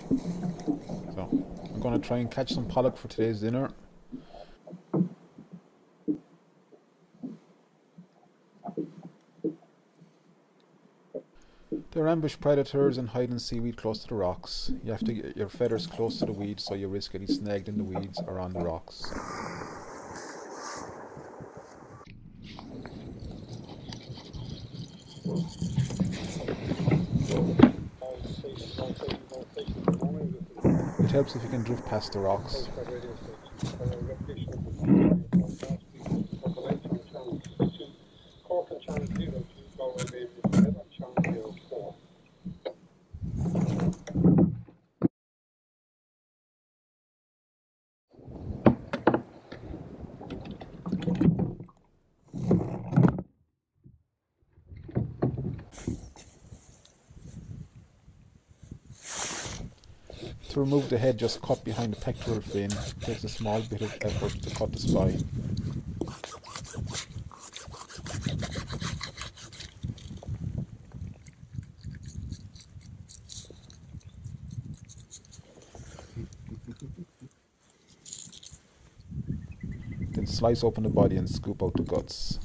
So I'm going to try and catch some pollock for today's dinner. They're ambush predators and hide in seaweed close to the rocks. You have to get your feathers close to the weeds so you risk getting snagged in the weeds or on the rocks. It helps if you can drift past the rocks. To remove the head, just cut behind the pectoral fin. It takes a small bit of effort to cut the spine. Then slice open the body and scoop out the guts.